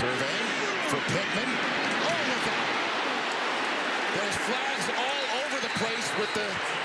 Survey for Pittman. Oh, look out. There's flags all over the place with the